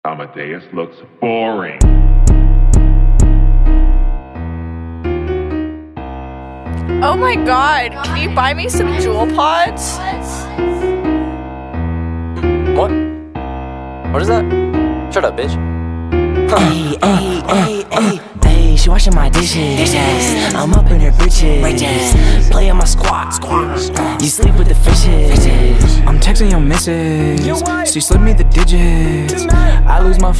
Amadeus looks boring. Oh my god, can you buy me some Jewel Pods? What? What is that? Shut up, bitch. Hey, hey, hey, hey, hey, she washing my dishes. I'm up in her britches, playing my squat. You sleep with the fishes. I'm texting your missus, she slid me the digits. I lose my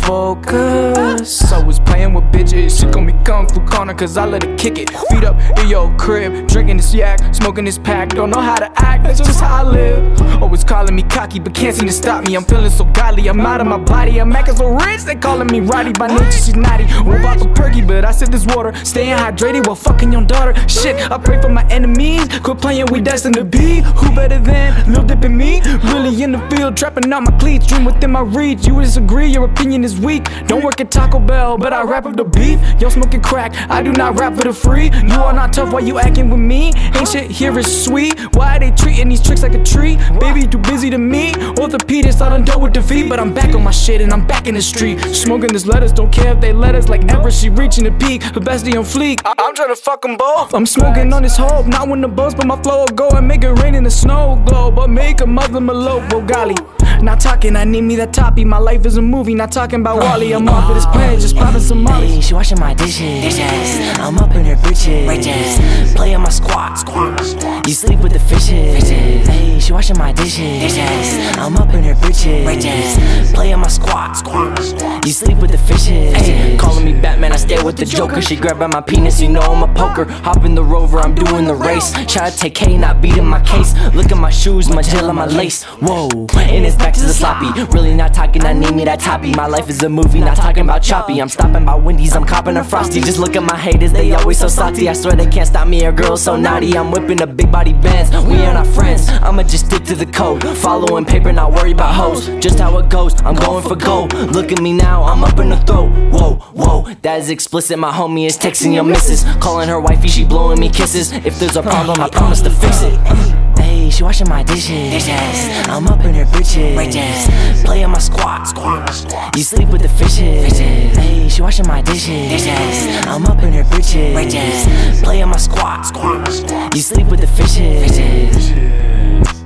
focus, I was playing with bitches. She call me Kung Fu Corner cause I let her kick it. Feet up in your crib, drinking this yak, smoking this pack. Don't know how to act, that's just how I live. Always calling me cocky but can't seem to stop me. I'm feeling so godly, I'm out of my body. I'm acting so rich, they calling me Roddy. By nature she's naughty, won't pop a perky but I sip this water. Staying hydrated while fucking your daughter. Shit, I pray for my enemies, quit playing, we destined to be. Who better than Lil Dip and me? Really in the field, trapping out my cleats, dream within my reach. You disagree, your opinion is weak. Don't work at Taco Bell, but I rap up the beef. Yo smoking crack, I do not rap for the free. You are not tough, why you acting with me? Ain't shit here is sweet. Why are they treating these tricks like a treat? Baby, too busy to me. Orthopedist, I done dealt with defeat, but I'm back on my shit and I'm back in the street. Smoking this lettuce, don't care if they let us. Like ever, she reaching the peak, her bestie on fleek. I'm trying to fuck them both. I'm smoking on this hope, not when the boats, but my flow will go and make it rain in the snow glow. But make a mother malope, oh golly. Not talking, I need me that toppy. My life is a movie, not talking about Wally. I'm off of this planet, just popping some molly. Hey, she washing my dishes. I'm up in her britches, playing my squat. You sleep with the fishes. Hey, she washing my dishes. I'm up in her britches, playing my squat. You sleep with the fishes. Hey, calling me Batman, I stay with the Joker. She grabbed by my penis, you know I'm a poker. Hop in the Rover, I'm doing the race. Try to take K, not beating my case. Look at my shoes, my gel and my lace. Whoa, and it's back to the sloppy. Really not talking, I need me that toppy. My life is a movie, not talking about choppy. I'm stopping by Wendy's, I'm copping a Frosty. Just look at my haters, they always so salty. I swear they can't stop me, a girl so naughty. I'm whipping a big body Benz, we are not friends. I'ma just stick to the code, following paper, not worry about hoes. Just how it goes, I'm going for gold. Look at me now, I'm up in the throat. Whoa, whoa, that is explicit. My homie is texting your missus, calling her wifey, she blowing me kisses. If there's a problem, I promise to fix it. Hey, she washing my dishes. I'm up in her britches, playing my squat. You sleep with the fishes. Hey, she washing my dishes. I'm up in her britches, playing my squat. You sleep with the fishes.